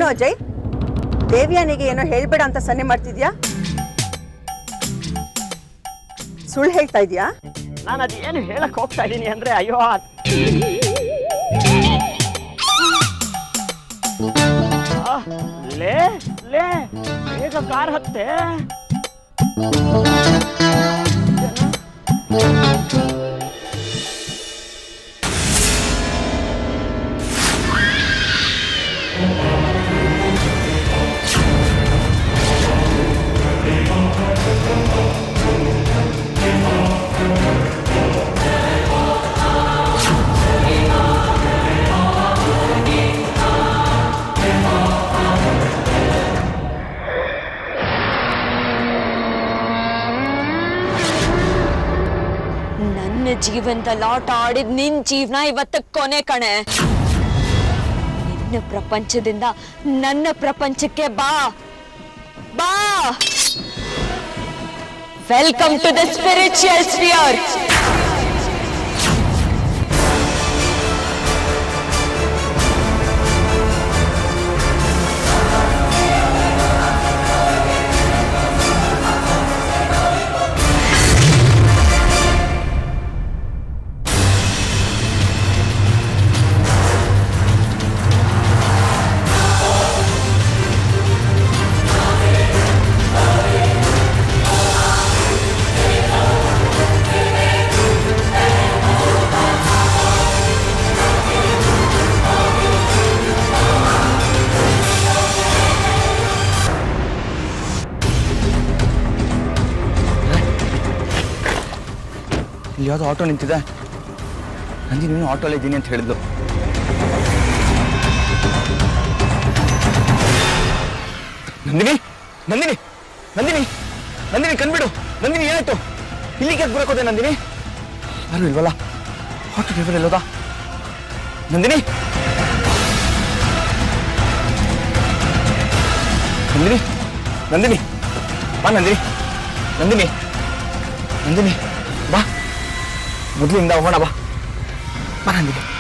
ಅಜಯ್, ದೇವ್ಯಾನಿಗೆ ಏನೋ ಹೇಳ್ಬೇಡ ಅಂತ ಸನ್ನೆ ಮಾಡ್ತಿದ್ಯಾ? ಸುಳ್ಳು ಹೇಳ್ತಾ ಇದೀಯಾ? ನಾನು ಅದೇನು ಹೇಳಕ್ ಹೋಗ್ತಾ ಇದ್ದೀನಿ ಅಂದ್ರೆ, ಅಯ್ಯೋ ಲೇ ಲೇ ಬೇಗ ಕಾರ್ ಹತ್ತೆ. ಜೀವನದಲ್ಲಿ ಆಟ ಆಡಿದ್ ನಿನ್ ಜೀವನ ಇವತ್ತ ಕೊನೆ ಕಣೆ. ನಿನ್ನ ಪ್ರಪಂಚದಿಂದ ನನ್ನ ಪ್ರಪಂಚಕ್ಕೆ ಬಾ ಬಾ. Welcome to the spiritual sphere. ಇಲ್ಲಿ ಯಾವುದೋ ಆಟೋ ನಿಂತಿದೆ. ನಂದಿನಿ ನೀನು ಆಟೋಲ್ಲಿ ಇದ್ದೀನಿ ಅಂತ ಹೇಳಿದ್ಲು. ನಂದಿನಿ ನಂದಿನಿ ನಂದಿನಿ ನಂದಿನಿ ಕಣ್ಬಿಡು. ನಂದಿನಿ ಏನಾಯ್ತು? ಇಲ್ಲಿಗೆ ಯಾಕೆ ಬರಕೋದೆ ನಂದಿನಿ? ಯಾರು ಇಲ್ವಲ್ಲ? ಆಟೋ ಡ್ರೈವರ್ ಎಲ್ಲೋದ? ನಂದಿನಿ ನಂದಿನಿ ನಂದಿನಿ ಬಾ. ನಂದಿನಿ ನಂದಿನಿ ನಂದಿನಿ ಬಾ. ಮೊದಲಿಂದ ಹೋಗೋಣ ಬಾ. ಬಾ ನಂದಿನಿ.